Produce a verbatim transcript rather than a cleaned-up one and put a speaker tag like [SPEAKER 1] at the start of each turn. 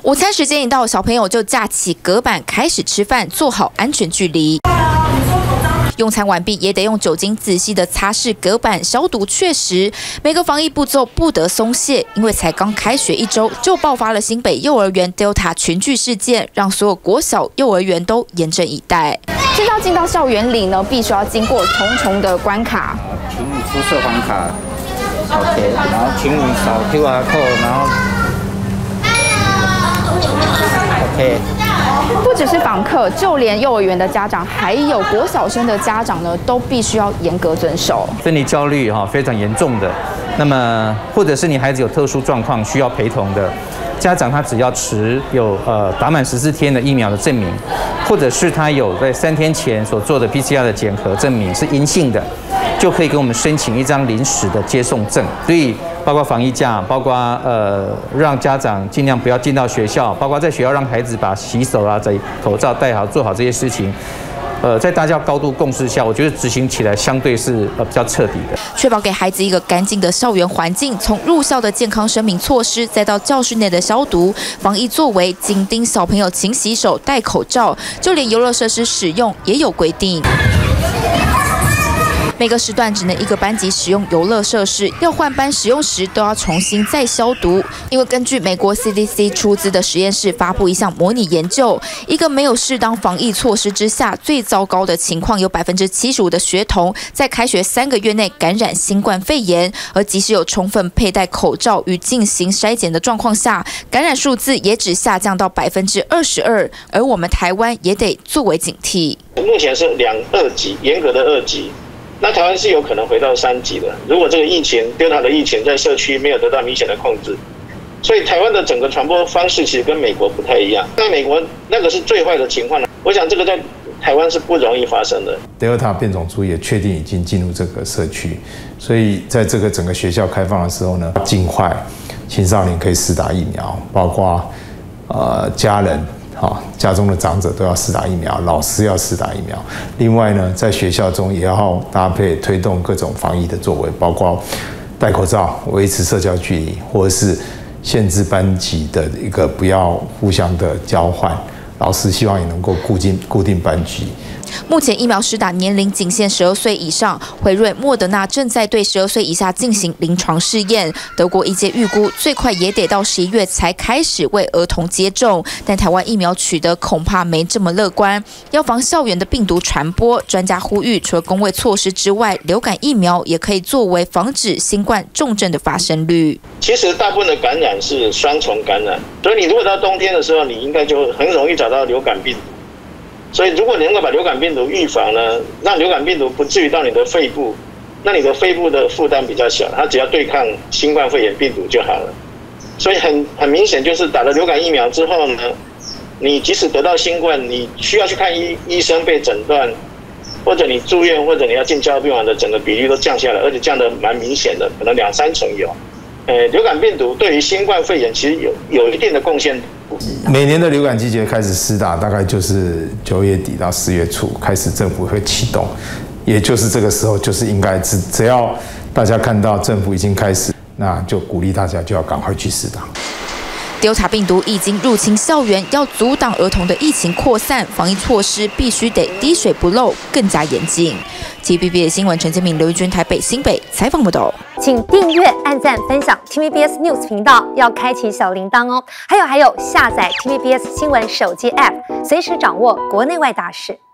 [SPEAKER 1] 午餐时间一到，小朋友就架起隔板开始吃饭，做好安全距离。用餐完毕，也得用酒精仔细的擦拭隔板，消毒确实。每个防疫步骤不得松懈，因为才刚开学一周，就爆发了新北幼儿园 Delta 群聚事件，让所有国小、幼儿园都严阵以待。现在要进到校园里呢，必须要经过重重的关卡。
[SPEAKER 2] 请你出示黄卡 ，OK， 然后请你扫 Q R code， 然后 OK。
[SPEAKER 1] 不只是访客，就连幼儿园的家长，还有国小生的家长呢，都必须要严格遵守。
[SPEAKER 2] 分离焦虑哈非常严重的，那么或者是你孩子有特殊状况需要陪同的家长，他只要持有呃打满十四天的疫苗的证明，或者是他有在三天前所做的 P C R 的检核证明是阴性的，就可以给我们申请一张临时的接送证。所以包括防疫假，包括呃让家长尽量不要进到学校，包括在学校让孩子把洗手啊、在口罩戴好，做好这些事情。呃，在大家高度共识下，我觉得执行起来相对是呃比较彻底的，
[SPEAKER 1] 确保给孩子一个干净的校园环境，从入校的健康声明措施，再到教室内的消毒防疫作为，紧盯小朋友勤洗手、戴口罩，就连游乐设施使用也有规定。 每个时段只能一个班级使用游乐设施，要换班使用时都要重新再消毒。因为根据美国 C D C 出资的实验室发布一项模拟研究，一个没有适当防疫措施之下，最糟糕的情况有百分之七十五的学童在开学三个月内感染新冠肺炎，而即使有充分佩戴口罩与进行筛检的状况下，感染数字也只下降到百分之二十二。而我们台湾也得作为警惕。
[SPEAKER 3] 目前是两二级，严格的二级。 那台湾是有可能回到三级的，如果这个疫情 Delta 的疫情在社区没有得到明显的控制，所以台湾的整个传播方式其实跟美国不太一样。在美国那个是最坏的情况，我想这个在台湾是不容易发生的。
[SPEAKER 4] Delta 变种株也确定已经进入这个社区，所以在这个整个学校开放的时候呢，尽快青少年可以施打疫苗，包括呃家人。 好，家中的长者都要施打疫苗，老师要施打疫苗。另外呢，在学校中也要搭配推动各种防疫的作为，包括戴口罩、维持社交距离，或者是限制班级的一个不要互相的交换。老师希望也能够固定固定班级。
[SPEAKER 1] 目前疫苗施打年龄仅限十二岁以上，辉瑞、莫德纳正在对十二岁以下进行临床试验。德国医界预估最快也得到十一月才开始为儿童接种，但台湾疫苗取得恐怕没这么乐观。要防校园的病毒传播，专家呼吁，除了公卫措施之外，流感疫苗也可以作为防止新冠重症的发生率。
[SPEAKER 3] 其实大部分的感染是双重感染，所以你如果到冬天的时候，你应该就很容易找到流感病毒。 所以，如果你能够把流感病毒预防呢，让流感病毒不至于到你的肺部，那你的肺部的负担比较小，它只要对抗新冠肺炎病毒就好了。所以很很明显，就是打了流感疫苗之后呢，你即使得到新冠，你需要去看医医生被诊断，或者你住院，或者你要进加护病房的整个比例都降下来，而且降得蛮明显的，可能两三成有。呃，流感病毒对于新冠肺炎其实有有一定的贡献。
[SPEAKER 4] 每年的流感季节开始施打，大概就是九月底到十月初开始，政府会启动，也就是这个时候，就是应该只只要大家看到政府已经开始，那就鼓励大家就要赶快去施打。
[SPEAKER 1] Delta 病毒已经入侵校园，要阻挡儿童的疫情扩散，防疫措施必须得滴水不漏，更加严谨。T V B S 新闻陈建明、刘玉君台北、新北采访报道。
[SPEAKER 5] 请订阅、按赞、分享 T V B S News 频道，要开启小铃铛哦。还有还有，下载 T V B S 新闻手机 App， 随时掌握国内外大事。